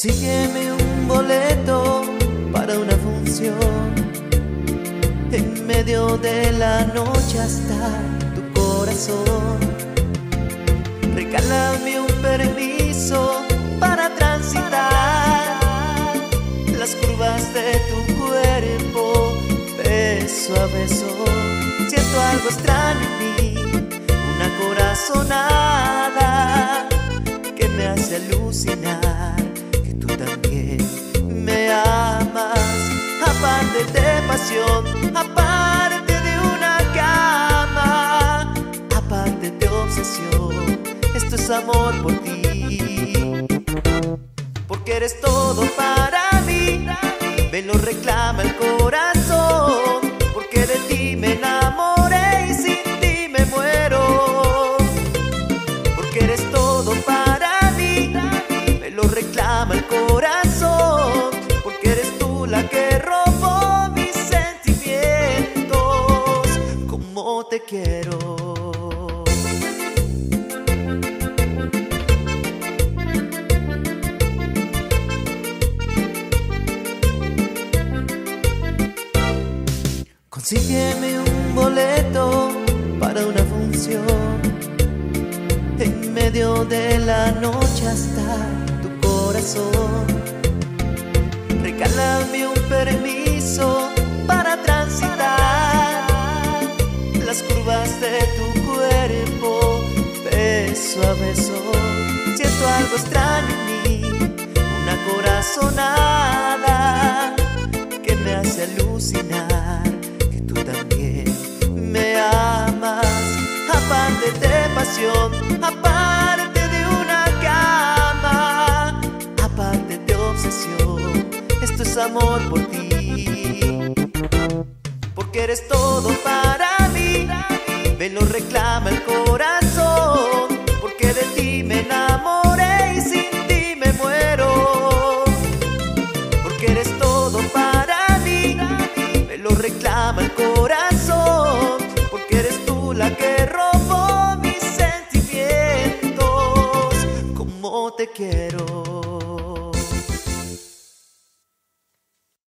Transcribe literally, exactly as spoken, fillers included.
Consígueme un boleto para una función. En medio de la noche hasta tu corazón. Regálame un permiso para transitar las curvas de tu cuerpo, beso a beso. Siento algo extraño en mí, una corazonada que me hace alucinar que tú también me amas. Aparte de pasión, aparte de una cama, aparte de obsesión, esto es amor por ti. Porque eres todo para mí, me lo reclama el corazón. Porque de ti me enamoré y sin ti me muero. Porque eres todo para mí, me lo reclama el corazón. Porque eres tú la que robó mis sentimientos. Como te quiero. Consígueme un boleto para una función. En medio de la noche hasta tu corazón. Regálame un permiso para transitar las curvas de tu cuerpo, beso a beso. Siento algo extraño en mí, una corazonada que me hace alucinar que tú también me amas. Aparte de pasión, aparte de una cama, aparte de obsesión, esto es amor por ti. Porque eres todo para mí, me lo reclamo.